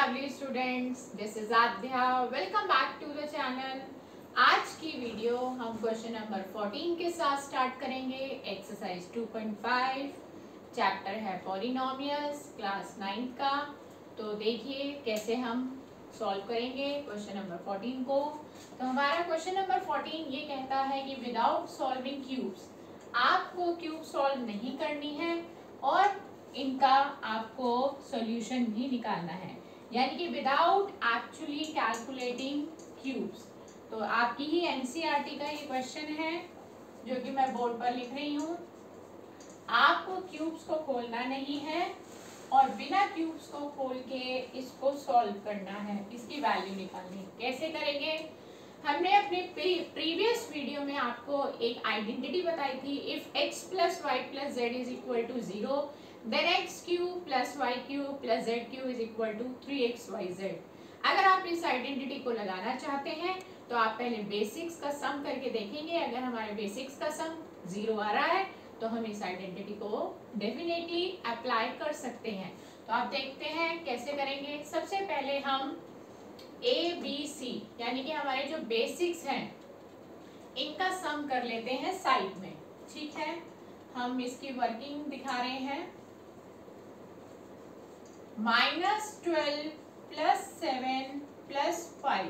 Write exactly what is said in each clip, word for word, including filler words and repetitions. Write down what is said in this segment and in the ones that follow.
lovely students, this is Adhya. Welcome back to the channel. आज की video हम question number fourteen के साथ स्टार्ट करेंगे. Exercise two point five, chapter है पॉलिनोमियल्स, क्लास नाइन्थ का. तो देखिए कैसे हम सॉल्व करेंगे क्वेश्चन नंबर फोर्टीन को. तो हमारा क्वेश्चन नंबर फोर्टीन ये कहता है कि विदाउट सॉल्विंग क्यूब्स, आपको क्यूब सॉल्व नहीं करनी है और इनका आपको सॉल्यूशन भी निकालना है, यानी कि विदाउट एक्चुअली कैलकुलेटिंग क्यूब्स. तो आपकी ही एनसीईआरटी का ये क्वेश्चन है जो कि मैं बोर्ड पर लिख रही हूँ. आपको क्यूब्स को खोलना नहीं है और बिना क्यूब्स को खोल के इसको सॉल्व करना है, इसकी वैल्यू निकालनी है. कैसे करेंगे? हमने अपने प्रीवियस वीडियो में आपको एक आइडेंटिटी बताई थी. If x plus Y plus Z is equal to zero, then X cube plus Y cube plus Z cube is equal to three X Y Z. अगर आप इस आइडेंटिटी को लगाना चाहते हैं तो आप पहले बेसिक्स का सम करके देखेंगे. अगर हमारे बेसिक्स का सम जीरो आ रहा है तो हम इस आइडेंटिटी को डेफिनेटली अप्लाई कर सकते हैं. तो आप देखते हैं कैसे करेंगे. सबसे पहले हम ए बी सी यानी कि हमारे जो बेसिक्स हैं इनका सम कर लेते हैं साइड में. ठीक है, हम इसकी वर्किंग दिखा रहे हैं. Minus twelve plus seven plus five,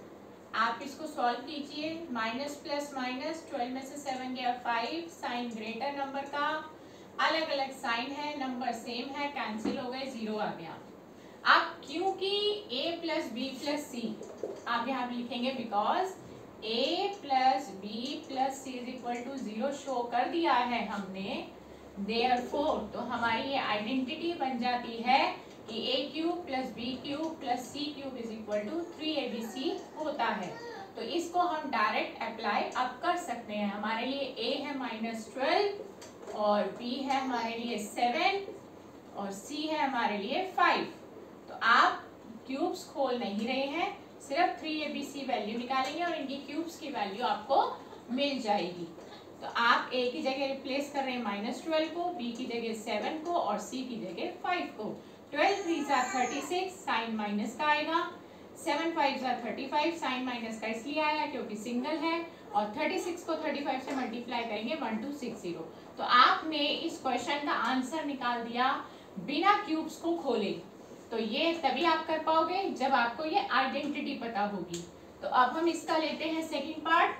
आप इसको सॉल्व कीजिए. माइनस प्लस माइनस, ट्वेल्व में से सेवन गया फाइव, साइन ग्रेटर नंबर का, अलग अलग साइन है, नंबर सेम है, कैंसिल हो गए, जीरो आ गया. आप क्योंकि a plus B plus C आप यहाँ पे लिखेंगे because a plus B plus C is equal to zero show कर दिया है हमने. देयरफॉर तो हमारी ये आइडेंटिटी बन जाती है कि a cube plus b cube plus c cube is equal to three a b c होता है. तो इसको हम डायरेक्ट अप्लाई अब कर सकते हैं. हमारे लिए a है माइनस ट्वेल्व और b है हमारे लिए सेवन और c है हमारे लिए फाइव. तो आप क्यूब्स खोल नहीं रहे हैं, सिर्फ three a b c value निकालेंगे और इनकी क्यूब्स की वैल्यू आपको मिल जाएगी. तो आप a की जगह रिप्लेस कर रहे हैं माइनस ट्वेल्व को, b की जगह सेवन को और c की जगह फाइव को. ट्वेल्व थ्री सा थर्टी सिक्स, साइन माइनस का आएगा. सेवन फाइव सा थर्टी फाइव, साइन माइनस का इसलिए आया क्योंकि सिंगल है. और थर्टी सिक्स को थर्टी फाइव से मल्टीप्लाई करेंगे वन टू सिक्स जीरो. तो आपने इस क्वेश्चन का आंसर निकाल दिया बिना क्यूब्स को खोले. तो ये तभी आप कर पाओगे जब आपको ये आइडेंटिटी पता होगी. तो अब हम इसका लेते हैं सेकंड पार्ट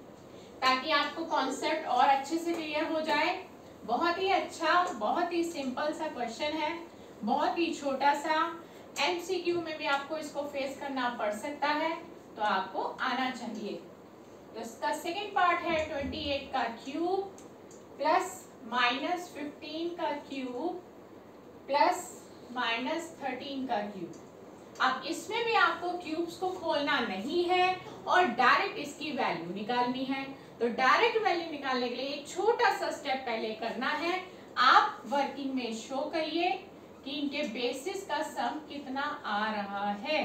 ताकि आपको कॉन्सेप्ट और अच्छे से क्लियर हो जाए. बहुत ही अच्छा, बहुत ही सिंपल सा क्वेश्चन है, बहुत ही छोटा सा. एमसीक्यू में भी आपको इसको फेस करना पड़ सकता है, तो आपको आना चाहिए. तो इसका सेकंड पार्ट है ट्वेंटी एट का क्यूब प्लस माइनस फिफ्टीन का क्यूब प्लस माइनस थर्टीन का क्यूब. अब इसमें भी आपको क्यूब्स को खोलना नहीं है और डायरेक्ट इसकी वैल्यू निकालनी है. तो डायरेक्ट वैल्यू निकालने के लिए एक छोटा सा स्टेप पहले करना है. आप वर्किंग में शो करिए कि इनके बेसिस का सम कितना आ रहा है.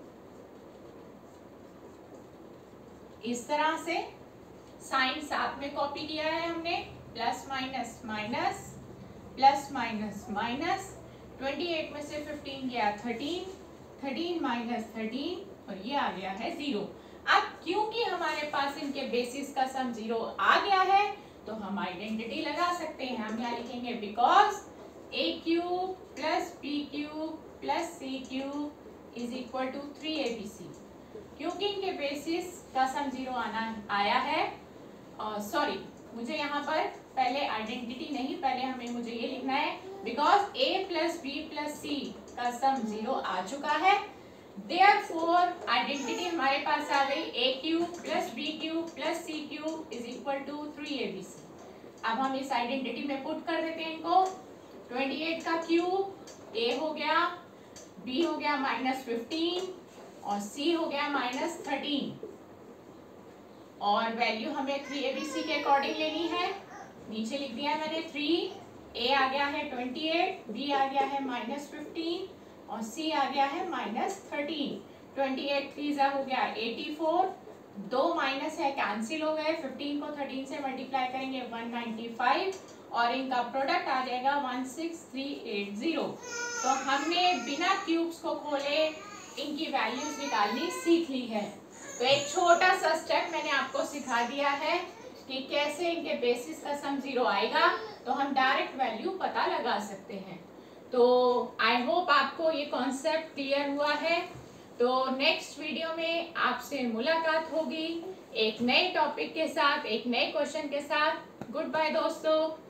इस तरह से साइन साथ में कॉपी किया है हमने. Plus minus minus plus minus minus, twenty eight में से फिफ्टीन गया थर्टीन, थर्टीन माइनस थर्टीन और ये आ गया है जीरो. अब क्योंकि हमारे पास इनके बेसिस का सम जीरो आ गया है तो हम आइडेंटिटी लगा सकते हैं. हम यहाँ लिखेंगे because a cube plus b cube plus c cube is equal to three a b c. क्योंकि इनके बेसिस का सम जीरो आना आया है. सॉरी, मुझे यहाँ पर पहले आइडेंटिटी नहीं, पहले हमें मुझे ये लिखना है because a plus B plus c का सम जीरो आ चुका है. देयरफॉर आइडेंटिटी हमारे पास आ गई a cube plus b cube plus c cube is equal to three a b c. अब हम इस आइडेंटिटी में पुट कर देते हैं इनको. ट्वेंटी एट का क्यूब a हो गया, b हो गया माइनस फिफ्टीन और c हो गया माइनस थर्टीन. और वैल्यू हमें थ्री ए बी सी के अकॉर्डिंग लेनी है. नीचे लिख दिया है मैंने. थ्री a आ गया है ट्वेंटी एट, b आ गया है माइनस फिफ्टीन और c आ गया है minus thirteen. Twenty eight three जा हो गया एटी फोर, दो माइनस है कैंसिल हो गए. फिफ्टीन को थर्टीन से मल्टीप्लाई करेंगे वन नाइन्टी फाइव और इनका प्रोडक्ट आ जाएगा one six three eight zero. तो हमने बिना क्यूब्स को खोले इनकी वैल्यूज निकालनी सीख ली है। तो एक छोटा सा स्टेप मैंने आपको सिखा दिया है कि कैसे इनके बेसिस का सम जीरो आएगा तो हम डायरेक्ट वैल्यू पता लगा सकते हैं। तो आई होप आपको ये कॉन्सेप्ट क्लियर हुआ है। तो नेक्स्ट वीडियो में आपसे मुलाकात होगी एक नए टॉपिक के साथ, एक नए क्वेश्चन के साथ। गुड बाय दोस्तों।